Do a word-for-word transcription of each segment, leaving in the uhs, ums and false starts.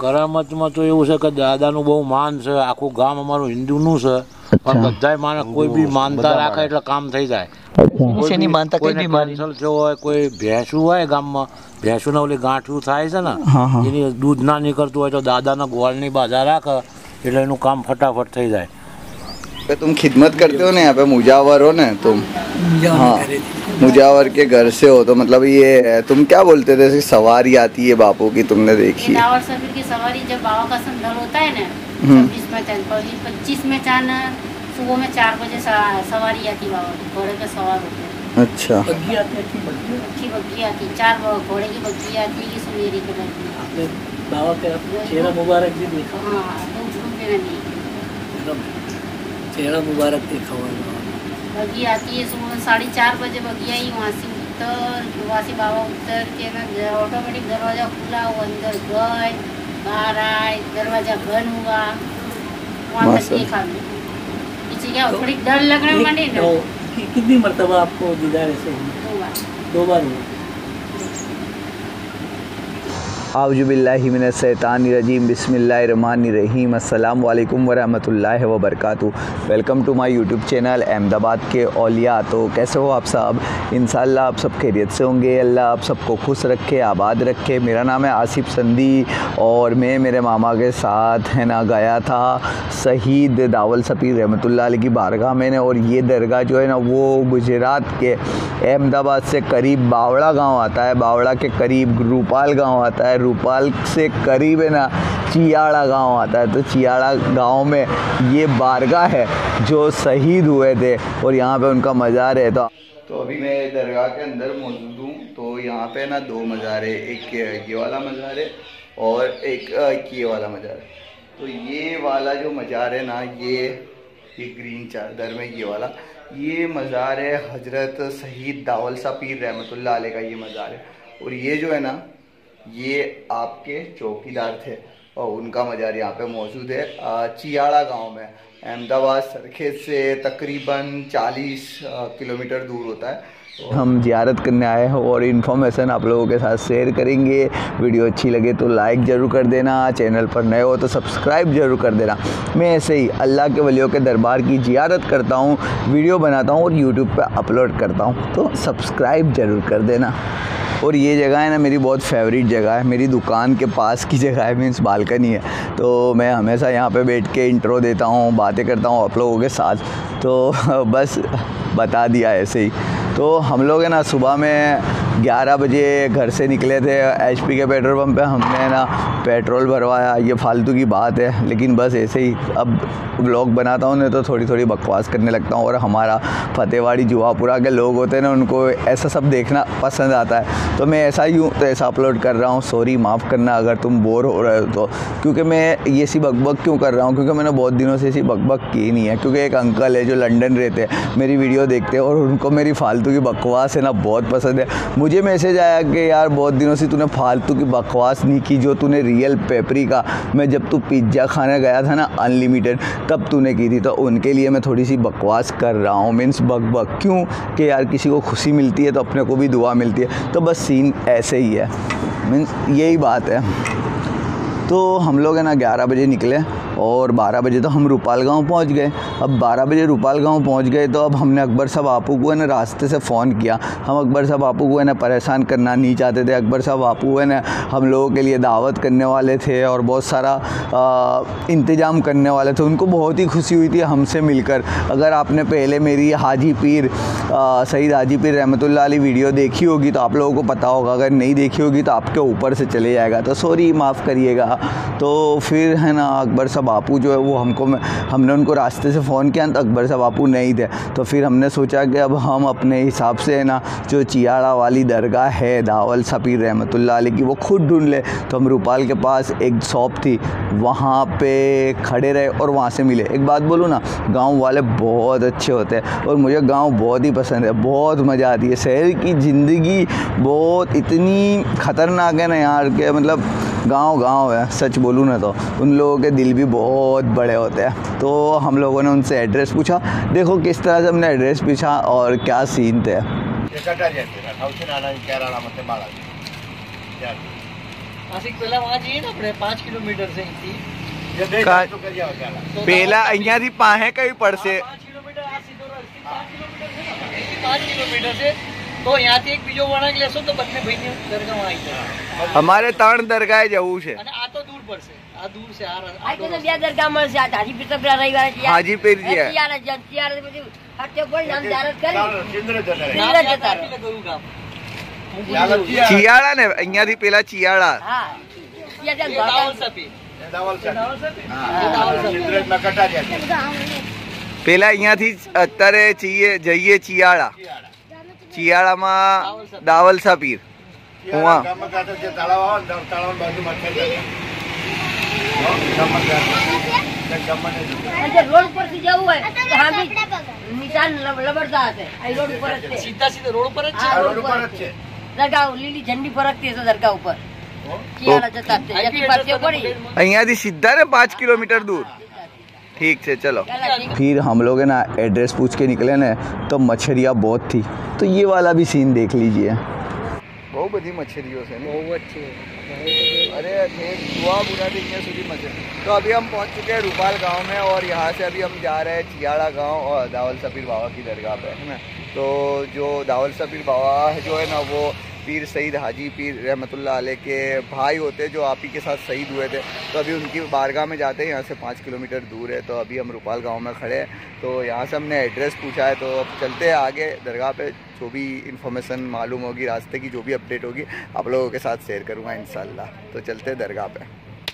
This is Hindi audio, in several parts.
કરામતમાં તો એવું છે કે દાદાનું બહુ માન છે, આખું ગામ અમારું હિન્દુનું છે, પણ બધાય માને કોઈ બી માનતા રાખે એટલે કામ થઈ જાય. શેની માનતા કઈ બીમારી કેન્સર થયો હોય, કોઈ ભેંસું હોય ગામમાં, ભેંસુને ઓલી ગાંઠું થાય છે ને, હા હા એની દૂધ ના નીકળતું હોય તો દાદાના ગોળની બાધા રાખે એટલે એનું કામ ફટાફટ થઈ જાય. तुम खिदमत करते हो ना यहाँ पे, मुजावर हो ना तुम? हाँ, मुजावर के घर से हो तो मतलब ये तुम क्या बोलते थे, सवारी आती है बापू की, तुमने देखी है? की सवारी जब बाबा का संदल होता है ना, पच्चीस में चांद सुबह में चार बजे सवारी आती बाबा की, घोड़े पे सवार होते हैं. अच्छा, बग्गी आती है, अच्छी बग्गी आती है, चार घोड़े की बग्गी आती है, सुनेरी के बग्गी. बाबा का चेहरा मुबारक भी देखा. हाँ, चेहरा मुबारक देखा हुआ है. बग्गी आती है सुबह साढ़े चार बजे बग्गी आई, वहाँ से उतर वहाँ से बाबा उतर के ना ऑटोमेटिक दरवाज़ा खुला, वो अंदर गए, बाहर आए, दरवाज़ा बंद हुआ, वहाँ तक देखा. पीछे क्या थोड़ी डर लगने माने ना. कितनी मरतबा आपको दीदार ऐसे दो बार दो बार हुआ? आउज़ुबिल्लाहि मिनश शैतानिर रजीम, बिस्मिल्लाहिर्रहमानिर्रहीम, अस्सलामु अलैकुम वरहमतुल्लाहि वबरकातुहू. Welcome to my YouTube channel Ahmedabad के औलिया. तो कैसे हो आप सब? इंशाअल्लाह आप सब खैरियत से होंगे. अल्लाह आप सबको खुश रखे, आबाद रखे. मेरा नाम है आसिफ संधी और मैं मेरे मामा के साथ है ना गया था शहीद दावल सपीर रहमतुल्लाह अलैह की बारगाह में. और ये दरगाह जो है ना वो गुजरात के अहमदाबाद से करीब बावड़ा गाँव आता है. बावड़ा के करीब रूपाल गाँव आता है. रूपाल से करीब है ना चियाड़ा गांव आता है. तो चियाड़ा गांव में ये बारगाह है जो शहीद हुए थे और यहाँ पे उनका मज़ार है. तो तो अभी मैं दरगाह के अंदर मौजूद हूँ. तो यहाँ पे ना दो मज़ार है, एक ये वाला मज़ार है और एक ये वाला मज़ार है. तो ये वाला जो मज़ार है ना, ये ये ग्रीन चादर में ये वाला ये मज़ार है हज़रत शहीद दावल सा पीर रहमतुल्लाह अलैह का ये मज़ार है. और ये जो है ना ये आपके चौकीदार थे और उनका मज़ार यहाँ पे मौजूद है चियाड़ा गांव में. अहमदाबाद सरखेज से तकरीबन चालीस किलोमीटर दूर होता है. तो हम ज़ियारत करने आए हैं और इन्फॉर्मेशन आप लोगों के साथ शेयर करेंगे. वीडियो अच्छी लगे तो लाइक ज़रूर कर देना, चैनल पर नए हो तो सब्सक्राइब ज़रूर कर देना. मैं ऐसे ही अल्लाह के वलियों के दरबार की ज़ियारत करता हूँ, वीडियो बनाता हूँ और यूट्यूब पर अपलोड करता हूँ, तो सब्सक्राइब ज़रूर कर देना. और ये जगह है ना मेरी बहुत फेवरेट जगह है, मेरी दुकान के पास की जगह है, मीन्स बालकनी है. तो मैं हमेशा यहाँ पे बैठ के इंट्रो देता हूँ, बातें करता हूँ आप लोगों के साथ. तो बस बता दिया ऐसे ही. तो हम लोग है ना सुबह में ग्यारह बजे घर से निकले थे. एचपी के पेट्रोल पंप पे हमने ना पेट्रोल भरवाया. ये फालतू की बात है लेकिन बस ऐसे ही अब ब्लॉग बनाता हूँ ना तो थोड़ी थोड़ी बकवास करने लगता हूँ. और हमारा फतेहवाड़ी जुवापुरा के लोग होते हैं ना, उनको ऐसा सब देखना पसंद आता है. तो मैं ऐसा ही हूँ तो ऐसा अपलोड कर रहा हूँ. सॉरी, माफ़ करना अगर तुम बोर हो रहे हो तो. क्योंकि मैं ये सी बकबक क्यों कर रहा हूँ, क्योंकि मैंने बहुत दिनों से ऐसी बकबक की नहीं है. क्योंकि एक अंकल है जो लंदन रहते हैं, मेरी वीडियो देखते हैं और उनको मेरी फालतू की बकवास है ना बहुत पसंद है. मुझे मैसेज आया कि यार बहुत दिनों से तूने फालतू की बकवास नहीं की जो तूने रियल पेपरिका में जब तू पिज्ज़ा खाने गया था ना अनलिमिटेड तब तूने की थी. तो उनके लिए मैं थोड़ी सी बकवास कर रहा हूँ, मीन्स बकबक. क्यों कि यार किसी को खुशी मिलती है तो अपने को भी दुआ मिलती है. तो बस सीन ऐसे ही है, मीन्स यही बात है. तो हम लोग है ना ग्यारह बजे निकले और बारह बजे तो हम रूपाल गांव पहुंच गए. अब बारह बजे रूपाल गांव पहुंच गए तो अब हमने अकबर साहब बापू को है ना रास्ते से फ़ोन किया. हम अकबर साहब बापू को है ना परेशान करना नहीं चाहते थे. अकबर साहब बापू है ना हम लोगों के लिए दावत करने वाले थे और बहुत सारा इंतज़ाम करने वाले थे. उनको बहुत ही खुशी हुई थी हमसे मिलकर. अगर आपने पहले मेरी हाजी पीर शहीद हाजी पीर रहमतुल्लाह अलैह वीडियो देखी होगी तो आप लोगों को पता होगा. अगर नहीं देखी होगी तो आपके ऊपर से चले जाएगा, तो सॉरी, माफ़ करिएगा. तो फिर है ना अकबर साहब बापू जो है वो हमको हमने उनको रास्ते से फ़ोन किया तो अकबर साहब बापू नहीं थे. तो फिर हमने सोचा कि अब हम अपने हिसाब से है ना जो चियाड़ा वाली दरगाह है दावल सपीर रहमतुल्लाह अलैह की वो खुद ढूंढ ले. तो हम रूपाल के पास एक शॉप थी, वहाँ पे खड़े रहे और वहाँ से मिले. एक बात बोलूँ ना, गाँव वाले बहुत अच्छे होते हैं और मुझे गाँव बहुत ही पसंद है, बहुत मज़ा आती है. शहर की ज़िंदगी बहुत इतनी ख़तरनाक है ना यार के मतलब गांव गांव है. सच बोलूँ ना तो उन लोगों के दिल भी बहुत बड़े होते हैं. तो हम लोगों ने उनसे एड्रेस पूछा. देखो किस तरह से हमने एड्रेस पूछा और क्या सीन थे. આશિક પેલા વहाँ જઈએ ને આપણે પાંચ કિલોમીટર છે અહીંથી પેલા અહીંયાથી પાસે કઈ પડશે? પાંચ કિલોમીટર આ સીધો રસ્તો પાંચ કિલોમીટર છે ને અહીંથી પાંચ કિલોમીટર છે તો અહીંયાથી એક બીજો વળાંક લેશો તો બંને ભાઈની દરગાહમાં આવી જાય. અમારે ત્રણ દરગાહે જવું છે. અને આ તો દૂર પડશે, આ દૂર છે. આ આ તો બે દરગાહ મળશે. આ હાજીપીર તો પેલા રવિવારે છે. હાજીપીર છે. તિયાર જ તિયાર પછી હત્યા કોઈ નામ જારત કરી સિંદ્ર જતા રહે. ગયું ગામ ચિયાળા ને અહીંયાથી પેલા ચિયાળા. હા તિયાર જ દાવલ સપી દાવલ સપી હા દાવલ સપી પેલા અહીંયાથી અત્યારે જઈએ જઈએ ચિયાળા. ચિયાળામાં દાવલસા પીર. રોડ પરથી જવું હોય તો હામી નિશાન લબડતા હશે. આ રોડ ઉપર જ છે, સીધા સીધા રોડ પર જ છે. હા, રોડ પર જ છે. દરગાહ લીલી ઝંડી ફરકતી હશે દરગાહ ઉપર. ચિયાળા જતા છે યકી પાછે પડી અહીંયાથી सीधा ना पाँच किलोमीटर दूर. ठीक है चलो. फिर हम लोग है ना एड्रेस पूछ के निकले ना तो मछलियाँ बहुत थी, तो ये वाला भी सीन देख लीजिए. बहुत बड़ी मछलियों से अरे बुआ बुरा सुधी मछली. तो अभी हम पहुंच चुके हैं रूपाल गांव में और यहाँ से अभी हम जा रहे हैं चियाड़ा गांव और दावल सपीर बाबा की दरगाह पे है ना. तो जो दावल सपीर बाबा जो है ना वो पीर सईद हाजी पीर रहमतुल्लाह अलैह के भाई होते जो आप ही के साथ शहीद हुए थे. तो अभी उनकी बारगाह में जाते हैं. यहाँ से पाँच किलोमीटर दूर है. तो अभी हम रूपाल गांव में खड़े हैं. तो यहाँ से हमने एड्रेस पूछा है. तो अब चलते हैं आगे दरगाह पे. जो भी इन्फॉर्मेशन मालूम होगी, रास्ते की जो भी अपडेट होगी आप लोगों के साथ शेयर करूँगा इंशाल्लाह. तो चलते हैं दरगाह पे.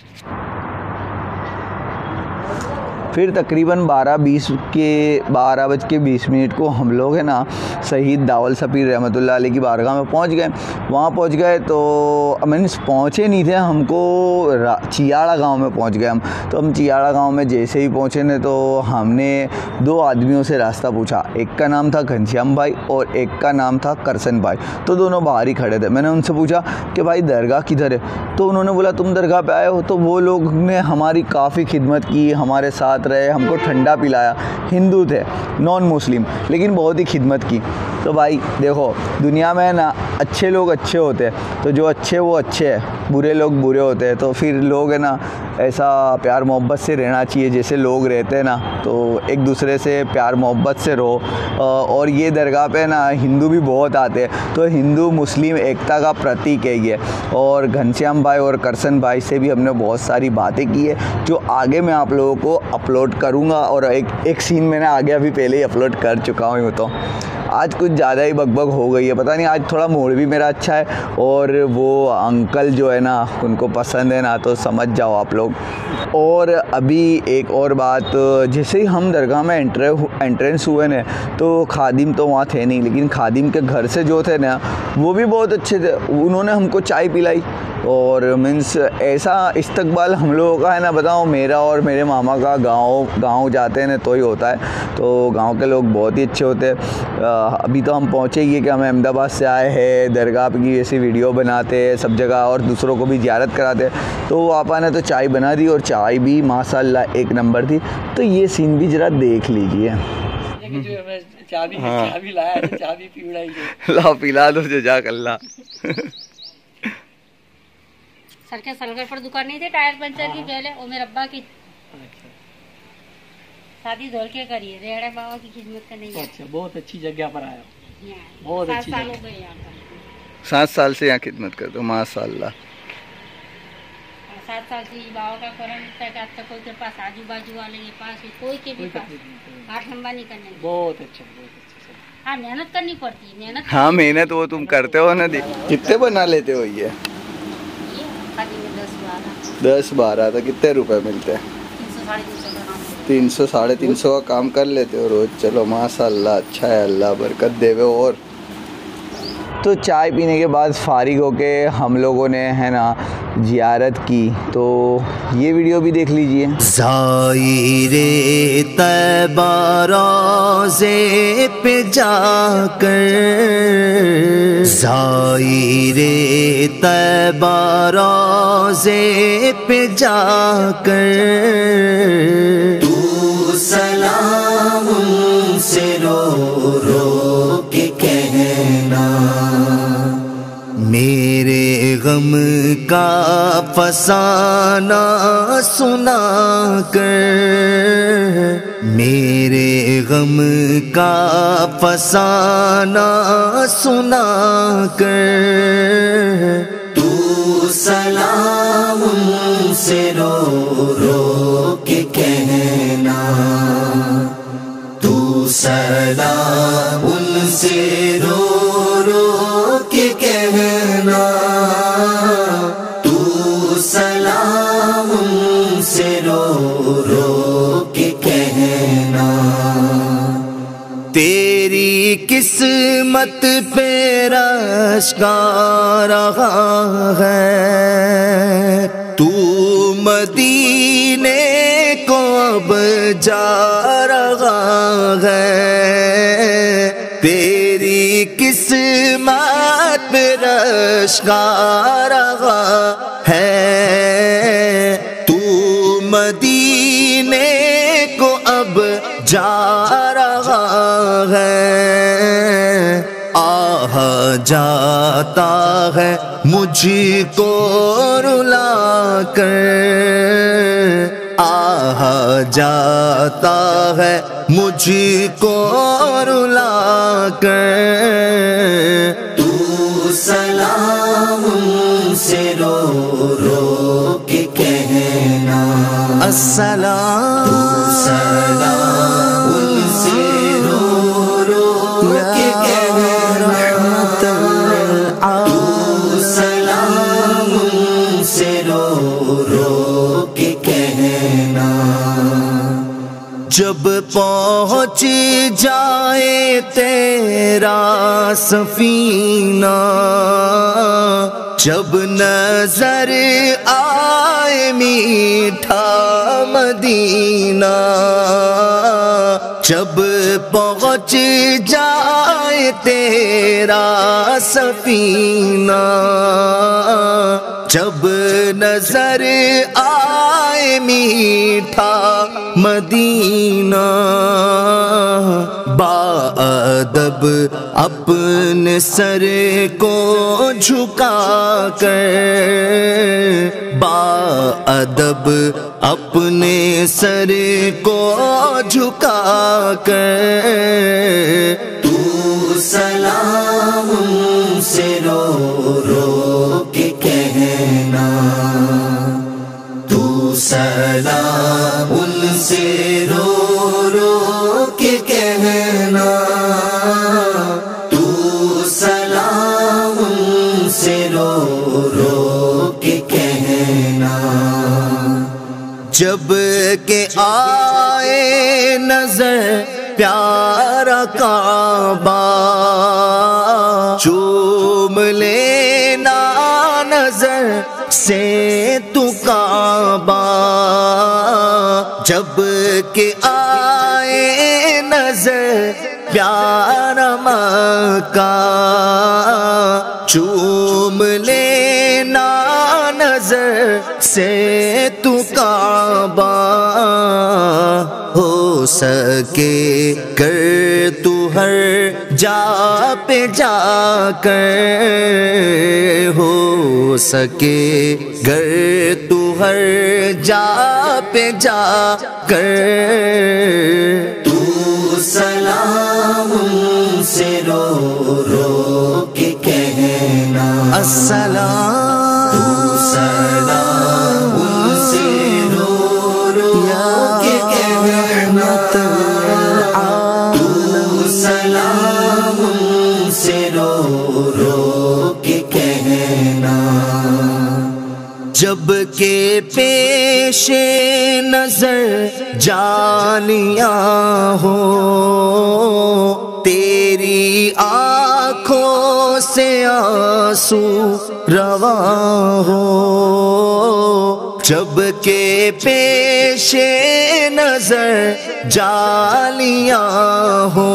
फिर तकरीबन बारह बीस के बारह बज के बीस मिनट को हम लोग है ना शहीद दावल सपीर रहमतुल्लाह अलैह की बारगाह में पहुंच गए. वहाँ पहुंच गए तो मीन्स पहुँचे नहीं थे, हमको चियाड़ा गांव में पहुंच गए हम. तो हम चियाड़ा गांव में जैसे ही पहुँचे ने तो हमने दो आदमियों से रास्ता पूछा. एक का नाम था घनश्याम भाई और एक का नाम था करसन भाई. तो दोनों बाहर ही खड़े थे. मैंने उनसे पूछा कि भाई दरगाह किधर है. तो उन्होंने बोला तुम दरगाह पे आए हो. तो वो लोग ने हमारी काफ़ी खिदमत की, हमारे साथ रहे, हमको ठंडा पिलाया. हिंदू थे, नॉन मुस्लिम, लेकिन बहुत ही खिदमत की. तो भाई देखो दुनिया में ना अच्छे लोग अच्छे होते हैं. तो जो अच्छे वो अच्छे हैं, बुरे लोग बुरे होते हैं. तो फिर लोग है ना ऐसा प्यार मोहब्बत से रहना चाहिए जैसे लोग रहते हैं ना. तो एक दूसरे से प्यार मोहब्बत से रहो. और ये दरगाह पे ना हिंदू भी बहुत आते हैं. तो हिंदू मुस्लिम एकता का प्रतीक है ये. और घनश्याम भाई और करसन भाई से भी हमने बहुत सारी बातें की है जो आगे मैं आप लोगों को अपलोड करूँगा. और एक एक सीन मैंने आगे अभी पहले ही अपलोड कर चुका हूँ. तो आज कुछ ज़्यादा ही बकबक हो गई है, पता नहीं. आज थोड़ा मूड भी मेरा अच्छा है और वो अंकल जो है ना उनको पसंद है ना, तो समझ जाओ आप लोग. और अभी एक और बात, जैसे ही हम दरगाह में एंट्रे एंट्रेंस हुए ना तो खादिम तो वहाँ थे नहीं, लेकिन खादिम के घर से जो थे ना वो भी बहुत अच्छे थे. उन्होंने हमको चाय पिलाई और मीन्स ऐसा इस्तकबाल हम लोगों का है ना. बताओ मेरा और मेरे मामा का गांव गांव जाते हैं ना तो ही होता है. तो गांव के लोग बहुत ही अच्छे होते हैं. अभी तो हम पहुँचे ही है कि हम अहमदाबाद से आए हैं, दरगाह की ऐसी वीडियो बनाते हैं सब जगह और दूसरों को भी ज़ियारत कराते हैं. तो आपा ने तो चाय बना दी और चाय भी माशाल्लाह एक नंबर थी. तो ये सीन भी ज़रा देख लीजिए. चाबी चाबी लाया, चाबी पीवड़ाई ला पिला दो जज़ाकल्लाह. सर के सलगर पर दुकान नहीं थी टायर पंचर की पहले, वो मेरे अब्बा की शादी धोल के करी है. रेहड़े बाबा की खिदमत करने. अच्छा, बहुत अच्छी जगह पर आए हो. बहुत अच्छी साल हो जगह. गए यहाँ पर. सात साल से यहाँ खिदमत करते हो माशाल्लाह. सात साल से बाबा का करम तक आज तक कोई के पास आजू बाजू वाले के पास कोई के भी पास आठ लंबा नहीं करने. बहुत अच्छा, बहुत अच्छा. हाँ मेहनत करनी पड़ती है. मेहनत हाँ मेहनत वो तुम करते हो ना. दी कितने बना लेते हो ये? दस बारह दस बारह. तो कितने रुपए मिलते हैं? तीन सौ साढ़े तीन तीन सौ साढ़े तीन सौ का काम सौ का काम कर लेते हो रोज. चलो माशाल्लाह अच्छा है, अल्लाह बरकत देवे. और तो चाय पीने के बाद फारिग होके हम लोगों ने है ना ज़ियारत की. तो ये वीडियो भी देख लीजिए. ज़ाहिरे तैबा रोज़े पे जाकर, ज़ाहिरे तैबा रोज़े पे जाकर तू सलाम उनसे रो रो के कहना मेरे गम गम का फसाना सुना कर, मेरे गम का फसाना सुना कर। तू सलाम उनसे रो रो के कहना, तू सलाम उनसे रो रो के कहना, तू सलाम उनसे रो रो के कहना। तेरी किस्मत पे रश्का रहा है, तू मदीने को अब जा रहा है। तेरी किस्मत पे रश्का रहा है, तू मदीने को अब जा रहा है। आह जाता है मुझको रुला कर, आह जाता है मुझको रुला कर। तू सलाम उनसे रो रो के कहना, अस्सलाम सलाम उनसे रो रो के कहना। तू सलाम उनसे रो रो के कहना। जब पहुँच जाए तेरा सफीना, जब नजर आए मीठा मदीना, जब पहुँच जाए तेरा सफीना, जब नजर आए मीठा मदीना। बाअदब अपने सर को झुका कर, बाअदब अपने सर को झुका कर। तू सलाम उनसे रो रो के कहना, तू सलाम उनसे रो रो के कहना। तू सलाम उनसे रो रो के कहना। जब के आए नजर प्यारा काबा, चूम लेना नजर से तू काबा। जब के आए नजर प्यारा मक्का, चूम लेना नजर से तू काबा। हो सके कर तू हर जा पे जा कर, हो सके गर तू हर जा पे जा कर। तू सलाम उनसे रो रो के कहना, अस्सलाम। तू सलाम उनसे रो रो के कहना। तू सलाम उनसे रो रो के कहना। जब के पेशे नजर जानियां हो, तेरी आँखों से आंसू रवा हो। जब के पेशे नजर जालियां हो,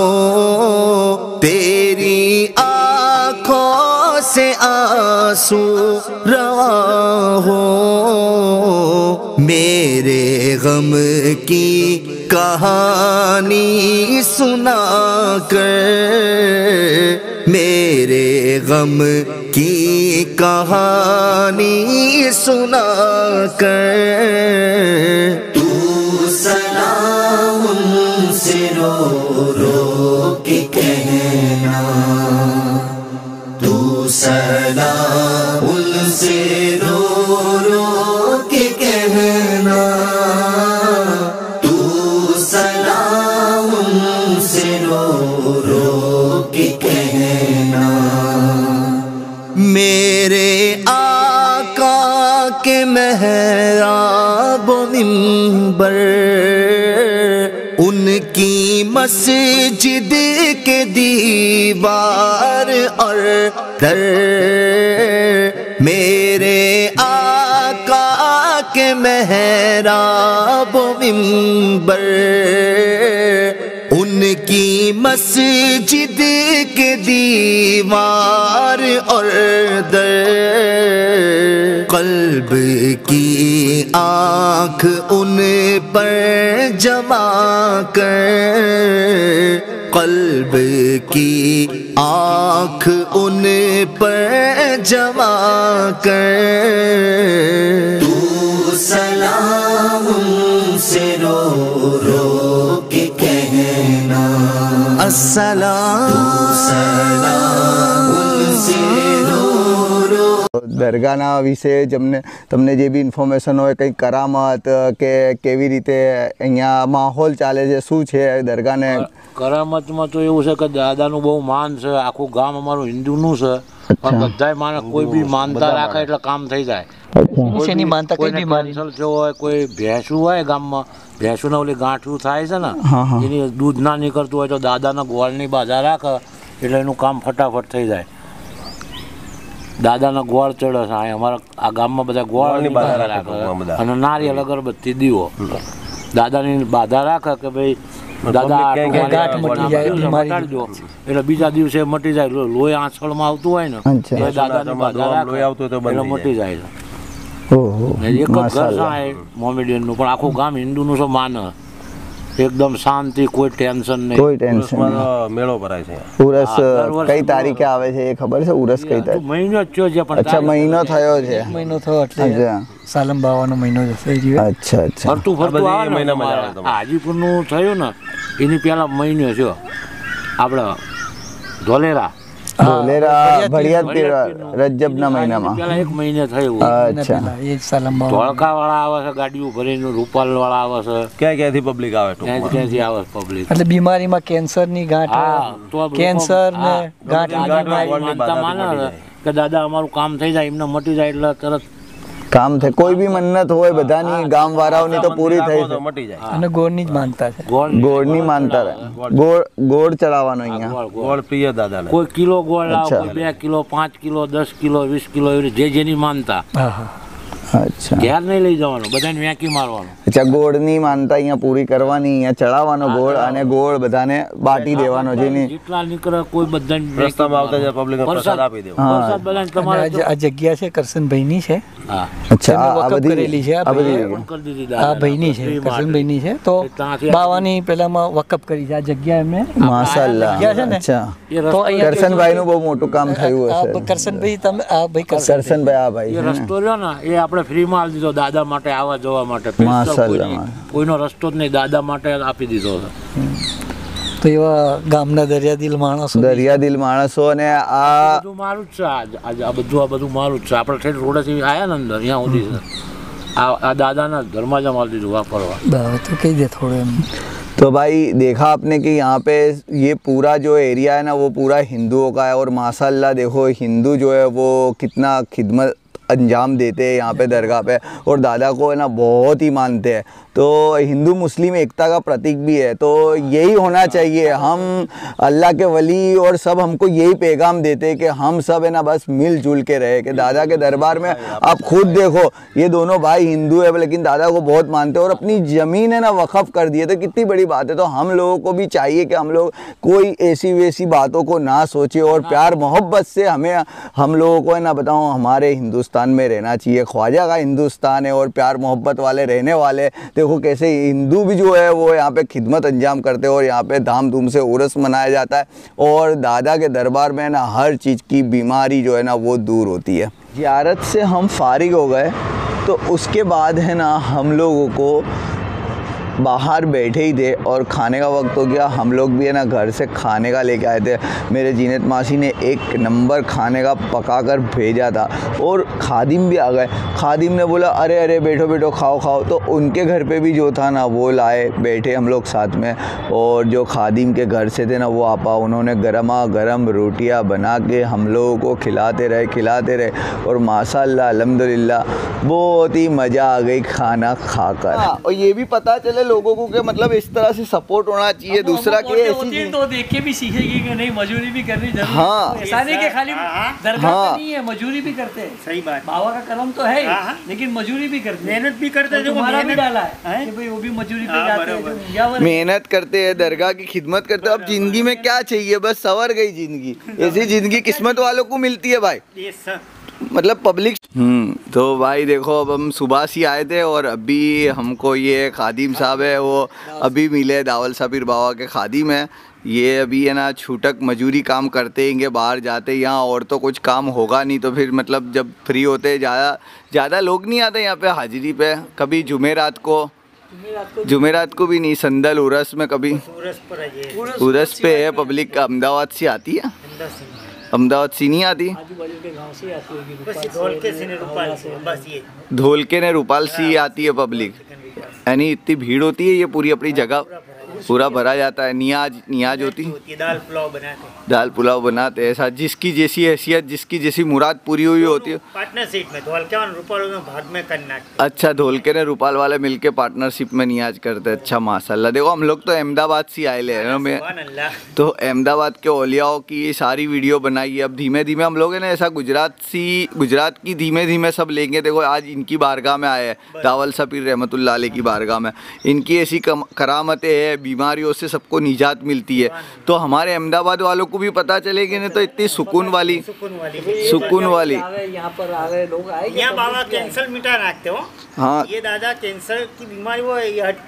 तेरी आँखों से आंसू रवा हो। मेरे गम की कहानी सुना कर, मेरे गम की कहानी सुना कर तू सलाम उनसे रो रो के कहना, तू सलाम उनसे रो रो के कहना, तू सलाम उनसे रो रो के कहना। मेरे आका के मेहराब मिंबर उनकी मस्जिद के दीवार और दर, मेरे आका के मेहराब मिंबर उनकी मस्जिद के दीवार और दर, कल्ब की आँख उन पर जमा कर, कल्ब की आँख उन पर जमा कर तू सलाम उनसे रो रो के कहना, अस्सलाम उनसे रो रो। દરગાહના વિશે તમને તમને જે બી ઇન્ફોર્મેશન હોય, કંઈ કરામત કે કેવી રીતે અહીંયા માહોલ ચાલે છે, શું છે દરગાહને? કરામતમાં તો એવું છે કે દાદાનું બહુ માન છે, આખું ગામ અમારું હિન્દુનું છે, પણ બધાય માને કોઈ બી માનતા રાખે એટલે કામ થઈ જાય. શેની માનતા કઈ બી માની કેન્સર થયો હોય, કોઈ ભેંસું હોય ગામમાં, ભેંસુના ઓલી ગાંઠિયું થાય છે ને, એની દૂધ ના નીકળતું હોય તો દાદાના ગોળની બાધા રાખે એટલે એનું કામ ફટાફટ થઈ જાય. દાદાના ગોળ ચડે છે અમારા આ ગામમાં, બધા ગોળની બાધા રાખે અને નારિયેળ અગરબત્તી દીવો દાદાની બાધા રાખે કે ભાઈ દાદા મટાડી દો એટલે બીજા દિવસે મટી જાય. લોહી આંચળમાં આવતું હોય ને દાદાની બાધા રાખે એટલે મટી જાય છે. એક જ ઘર છે મોમેડિયનનું, પણ આખું ગામ હિન્દુનું છે માને, એકદમ શાંતિ, કોઈ ટેન્શન નહીં. કોઈ ટેન્શન નહીં. મેળો ભરાય છે. ઉરસ કઈ તારીખે આવે છે એ ખબર છે? ઉરસ કઈ તારીખ? મહિનો જ થયો છે. પણ અચ્છા, મહિનો થયો છે. મહિનો થયો એટલે સાલમ બાવાનો મહિનો જશે. અચ્છા અચ્છા. ફરતું ફરતું આવે ને હાજીપુરનું થયું ને એની પહેલા મહિનો થયો આપણે ધોલેરા ધોલેરા ભળિયાદ રજબના મહિનામાં પહેલા એક મહિને થયું. અચ્છા. એ સાલમ બાવા ધોળકા વાળા આવે છે, ગાડીઓ ભરીને રૂપાલ વાળા આવે છે, ક્યાં ક્યાંથી પબ્લિક આવે? ક્યાંથી ક્યાંથી આવે પબ્લિક. એટલે બીમારીમાં કેન્સરની ગાંઠ, કેન્સર ને ગાંઠ માનતા માને કે દાદા અમારું કામ થઈ જાય, એમને મટી જાય એટલે તરત કામ થાય. કોઈ બી મન્નત હોય બધાની ગામ વાળાઓની તો પૂરી થઈ છે. મટી જાય. અને ગોળની જ માનતા છે. ગોળની માનતા ગોળ ગોળ ચડાવવાનો અહીંયા. ગોળ પ્રિય દાદાને. કોઈ કિલો ગોળ લાવો, કોઈ બે કિલો, પાંચ કિલો, દસ કિલો, વીસ કિલો, એવી જે જેની માનતા. હા હા. અચ્છા. ઘેર નહીં લઈ જવાનું, બધાને વેંકી મારવાનું. અચ્છા, ગોળની માનતા અહીંયા પૂરી કરવાની, અહીંયા ચડાવવાનો ગોળ અને ગોળ બધાને બાટી દેવાનો. જેની જેટલા નીકળે કોઈ બધાને રસ્તામાં આવતા જે પબ્લિક પ્રસાદ આપી દેવો. પ્રસાદ બધાને તમારે આ જગ્યા છે કરશનભાઈની છે. હા. અચ્છા, આ વકફ બધી કરેલી છે. આ કરી ભાઈ દીધી આ ભાઈની છે, કરશનભાઈની છે. તો બાવાની પેલામાં વકફ કરી છે આ જગ્યા એમને. માશાઅલ્લાહ. જગ્યા છે ને. અચ્છા. તો અહીંયા કરશનભાઈનું બહુ મોટું કામ થયું આ હશે. કરશનભાઈ તમે આ ભાઈ કરશનભાઈ આ ભાઈ એ છે ને? રસ્તો રહ્યો ને એ આપણે ફ્રીમાં આપી દીધો દાદા માટે આવવા જવા માટે. માશાઅલ્લાહ. કોઈ- કોઈનો રસ્તો જ નહીં, દાદા માટે આપી દીધો છે. તો એવા ગામના દરિયાદિલ માણસો દરિયાદિલ માણસો અને આ બધું મારું જ છે. આજ આજ આ બધું આ બધું મારું જ છે. આપણે ઠેઠ રોડેથી આવ્યા ને અંદર અહીંયા સુધી છે. આ આ દાદાના ઘરમાં જ મારી દીધું વાપરવા. બરાબર. તો કહી દે થોડું એમ. तो भाई देखा आपने कि यहाँ पे ये पूरा जो एरिया है ना वो पूरा हिंदुओं का है और माशाल्लाह देखो हिंदू जो है वो कितना खिदमत अंजाम देते हैं यहाँ पे दरगाह पे और दादा को है ना बहुत ही मानते हैं. तो हिंदू मुस्लिम एकता का प्रतीक भी है. तो यही होना चाहिए. हम अल्लाह के वली और सब हमको यही पैगाम देते हैं कि हम सब है ना बस मिलजुल के रहे. कि दादा के दरबार में आप खुद देखो ये दोनों भाई हिंदू है लेकिन दादा को बहुत मानते हैं और अपनी ज़मीन है ना वक़फ़ कर दिए. तो कितनी बड़ी बात है. तो हम लोगों को भी चाहिए कि हम लोग कोई ऐसी वैसी बातों को ना सोचे और प्यार मोहब्बत से हमें हम लोगों को है ना बताऊँ हमारे हिंदुस्तान में रहना चाहिए. ख्वाजा का हिंदुस्तान है और प्यार मोहब्बत वाले रहने वाले तो देखो कैसे हिंदू भी जो है वो यहाँ पे खिदमत अंजाम करते हैं और यहाँ पे धाम धूम से उर्स मनाया जाता है और दादा के दरबार में ना हर चीज़ की बीमारी जो है ना वो दूर होती है। ज़ियारत से हम फारिग हो गए तो उसके बाद है ना हम लोगों को बाहर बैठे ही थे और खाने का वक्त हो गया। हम लोग भी है ना घर से खाने का लेके आए थे। मेरे जीनत मासी ने एक नंबर खाने का पका कर भेजा था और खादिम भी आ गए। खादिम ने बोला अरे अरे बैठो बैठो खाओ खाओ, तो उनके घर पे भी जो था ना वो लाए, बैठे हम लोग साथ में। और जो खादिम के घर से थे ना वो आपा, उन्होंने गर्मा गर्म रोटियाँ बना के हम लोगों को खिलाते रहे खिलाते रहे और माशाअल्लाह अल्हम्दुलिल्लाह बहुत ही मज़ा आ गई खाना खाकर। हाँ, और ये भी पता चले लोगों को कि मतलब इस तरह से सपोर्ट होना चाहिए। दूसरा के ऐसी तो देख के भी सीखेगी कि नहीं मजदूरी भी करनी जरूरी। हाँ, ऐसा नहीं कि खाली दरगाह पे नहीं है, मजदूरी भी करते हैं। सही बात, बाबा का करम तो है ही, लेकिन मजदूरी भी करते हैं, मेहनत भी करते हैं। जो हमारा भी डाला है कि भाई वो भी मजदूरी पे जाते हैं, मेहनत करते हैं, दरगाह की खिदमत करते हैं। अब जिंदगी में क्या चाहिए, बस सवर गई जिंदगी। ऐसी जिंदगी किस्मत वालों को मिलती है भाई, मतलब पब्लिक। हम्म तो भाई देखो अब हम सुबह से आए थे और अभी हमको ये खादिम साहब है वो अभी मिले, दावल साबिर बाबा के खादिम है ये। अभी है ना छूटक मजूरी काम करते हैं, बाहर जाते यहाँ और तो कुछ काम होगा नहीं, तो फिर मतलब जब फ्री होते ज़्यादा ज़्यादा लोग नहीं आते यहाँ पे हाजिरी पे। कभी जुमेरात को जुमेरात को भी नहीं, संदल उरस में कभी उरस पे है पब्लिक। अहमदाबाद से आती है, अहमदाबाद से नहीं आती, धोलके ने रूपाल से आती है पब्लिक। यानी इतनी भीड़ होती है, ये पूरी अपनी जगह पूरा भरा जाता है। नियाज नियाज होती है, दाल पुलाव बनाते दाल पुलाव बनाते ऐसा जिसकी जैसी हैसियत, जिसकी जैसी मुराद पूरी हुई होती है। पार्टनरशिप में धोलके और रूपाल में भाग में करना। अच्छा, धोलके ने रूपाल वाले मिलके पार्टनरशिप में नियाज करते हैं। अच्छा माशाल्लाह। देखो हम लोग तो अहमदाबाद से आए ले में, तो अहमदाबाद के औलियाओं की ये सारी वीडियो बनाई है। अब धीमे धीमे हम लोग है ना ऐसा गुजरात सी गुजरात की धीमे धीमे सब लेंगे। देखो आज इनकी बारगाह में आए हैं, दावल साबिर रहमतुल्लाह अलैह की बारगाह में। इनकी ऐसी करामतें हैं, बीमारियों से सबको निजात मिलती है। तो हमारे अहमदाबाद वालों को भी पता चलेगी नहीं तो इतनी सुकून वाली सुकून वाली यहाँ पर आ गए लोग आए। यहाँ बाबा कैंसर मिटा रखते हो। हाँ, ये दादा कैंसर की बीमारी वो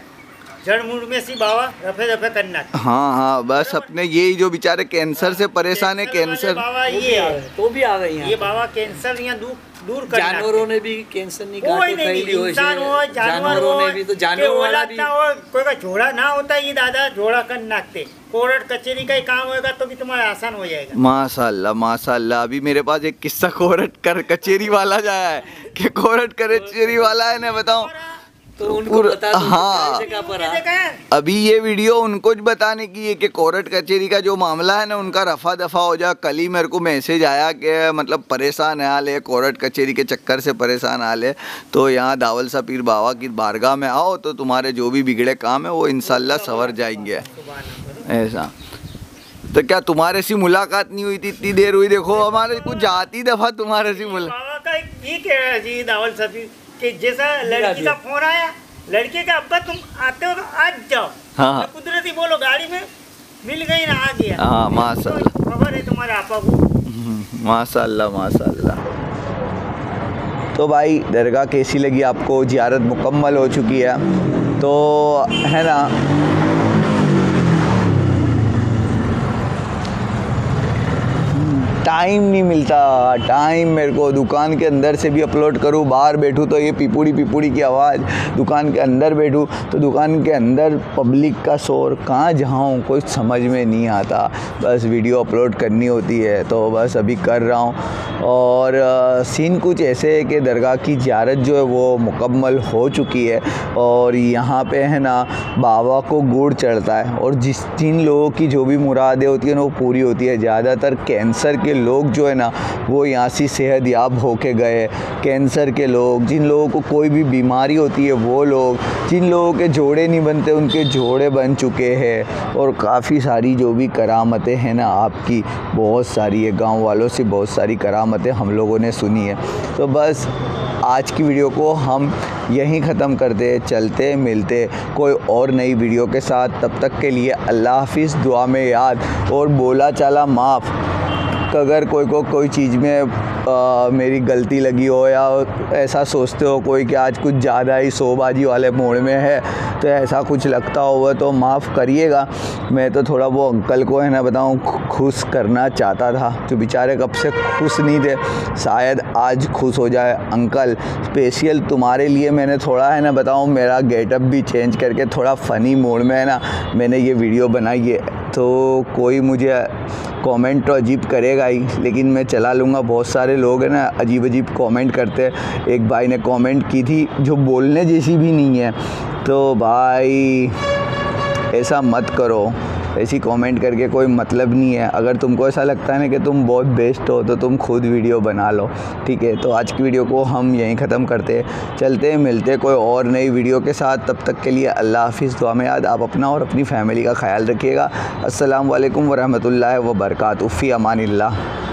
जड़ मूड में सी बाबा रफे रफे करना। हाँ हाँ, बस अपने ये जो बेचारे कैंसर से परेशान है, कैंसर बाबा ये तो भी आ गए यहाँ। ये बाबा कैंसर यहाँ दूर दूर करना। जानवरों ने भी कैंसर नहीं कोई नहीं, इंसान हो जानवरों ने भी तो जानवर वाला भी कोई का झोड़ा ना होता ये दादा झोड़ा कर नाकते। कोर्ट कचेरी का ही काम होगा तो भी तुम्हारा आसान हो जाएगा। माशाल्लाह माशाल्लाह। अभी मेरे पास एक किस्सा कोर्ट कर कचेरी वाला जाया है कि कोर्ट कचेरी वाला है ना, बताऊं तो उनको बता दो हाँ, जगह पर अभी ये वीडियो उनको बताने की है कि कोर्ट कचेरी का जो मामला है ना उनका रफा दफा हो जाए। कल ही मेरे को मैसेज आया कि मतलब परेशान हाल है, कोर्ट कचेरी के चक्कर से परेशान हाल है, तो यहाँ दावल साबिर बाबा की बारगाह में आओ तो तुम्हारे जो भी बिगड़े काम है वो इंशाल्लाह संवर जाएंगे। ऐसा तो क्या तुम्हारे से मुलाकात नहीं हुई थी इतनी देर हुई? देखो हमारे कुछ जाती दफा तुम्हारे से मुलाकात दावल साबिर कि जैसा लड़की का फोन आया, लड़के का अब्बा तुम आते हो तो आज जाओ। हाँ, कुदरती बोलो गाड़ी में मिल गई ना, आ गया। हाँ माशाल्लाह, खबर है तुम्हारे आपा को। माशाल्लाह माशाल्लाह। तो भाई दरगाह कैसी लगी आपको? ज़ियारत मुकम्मल हो चुकी है तो है ना। टाइम नहीं मिलता, टाइम मेरे को दुकान के अंदर से भी अपलोड करूँ, बाहर बैठूँ तो ये पिपुड़ी पिपुड़ी की आवाज़, दुकान के अंदर बैठूँ तो दुकान के अंदर पब्लिक का शोर, कहाँ जाऊँ कुछ समझ में नहीं आता। बस वीडियो अपलोड करनी होती है तो बस अभी कर रहा हूँ। और सीन कुछ ऐसे है कि दरगाह की ज़ियारत जो है वो मुकम्मल हो चुकी है और यहाँ पे है ना बाबा को गुड़ चढ़ता है और जिस जिन लोगों की जो भी मुरादें होती हैं ना वो पूरी होती है। ज़्यादातर कैंसर के लोग जो है ना वो यहाँ से सेहतयाब होके गए। कैंसर के लोग, जिन लोगों को कोई भी बीमारी होती है वो लोग, जिन लोगों के जोड़े नहीं बनते उनके जोड़े बन चुके हैं। और काफ़ी सारी जो भी करामतें हैं ना आपकी, बहुत सारी है, गांव वालों से बहुत सारी करामतें हम लोगों ने सुनी है। तो बस आज की वीडियो को हम यहीं ख़त्म करते, चलते मिलते कोई और नई वीडियो के साथ। तब तक के लिए अल्लाह हाफिज़, दुआ में याद और बोला चाला माफ़। अगर कोई को कोई चीज़ में आ, मेरी गलती लगी हो या ऐसा सोचते हो कोई कि आज कुछ ज़्यादा ही शोबाजी वाले मोड़ में है, तो ऐसा कुछ लगता होगा तो माफ़ करिएगा। मैं तो थोड़ा वो अंकल को है ना बताऊँ खुश करना चाहता था, जो बेचारे कब से खुश नहीं थे, शायद आज खुश हो जाए। अंकल स्पेशल तुम्हारे लिए मैंने थोड़ा है ना बताऊँ मेरा गेटअप भी चेंज करके थोड़ा फ़नी मोड में है ना मैंने ये वीडियो बनाई है। तो कोई मुझे कमेंट तो अजीब करेगा ही, लेकिन मैं चला लूँगा। बहुत सारे लोग हैं ना अजीब अजीब कमेंट करते हैं। एक भाई ने कमेंट की थी जो बोलने जैसी भी नहीं है, तो भाई ऐसा मत करो, ऐसी कमेंट करके कोई मतलब नहीं है। अगर तुमको ऐसा लगता है ना कि तुम बहुत बेस्ट हो तो तुम खुद वीडियो बना लो, ठीक है। तो आज की वीडियो को हम यहीं ख़त्म करते हैं, चलते हैं मिलते हैं कोई और नई वीडियो के साथ। तब तक के लिए अल्लाह हाफिज़। दुआ में याद आप अपना और अपनी फैमिली का ख्याल रखिएगा। अस्सलाम वालेकुम वरहमतुल्लाहि व बरकातुहू। फ़ी अमानिल्लाह।